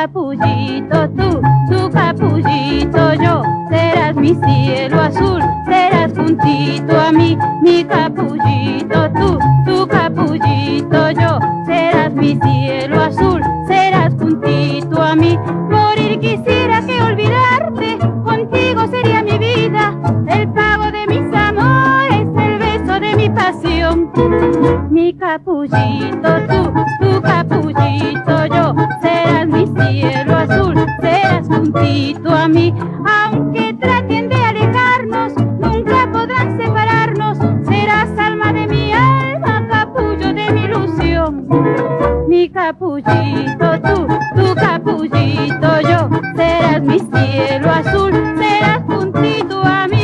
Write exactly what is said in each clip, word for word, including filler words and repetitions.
capullito tú, tu capullito yo, serás mi cielo azul, serás juntito a mí, mi capullito tú, tu capullito yo, serás mi cielo azul, serás juntito a mí. Morir quisiera que olvidarte, contigo sería mi vida, el pago de mis amores, el beso de mi pasión. Mi capullito tú, tu capullito yo, serás mi cielo azul, serás juntito a mí. Aunque traten de alejarnos, nunca podrán separarnos, serás alma de mi alma, capullo de mi ilusión. Mi capullito tú, tu capullito yo, serás mi cielo azul, serás juntito a mí.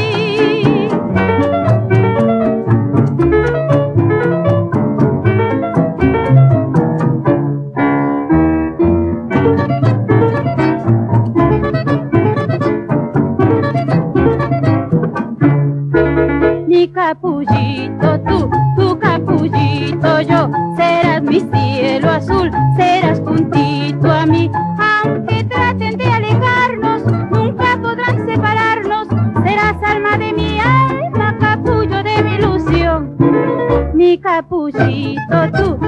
Mi capullito tú, tu capullito yo, serás mi cielo azul, serás juntito a mí. Aunque traten de alejarnos, nunca podrán separarnos, serás alma de mi alma, capullo de mi ilusión. Mi capullito tú,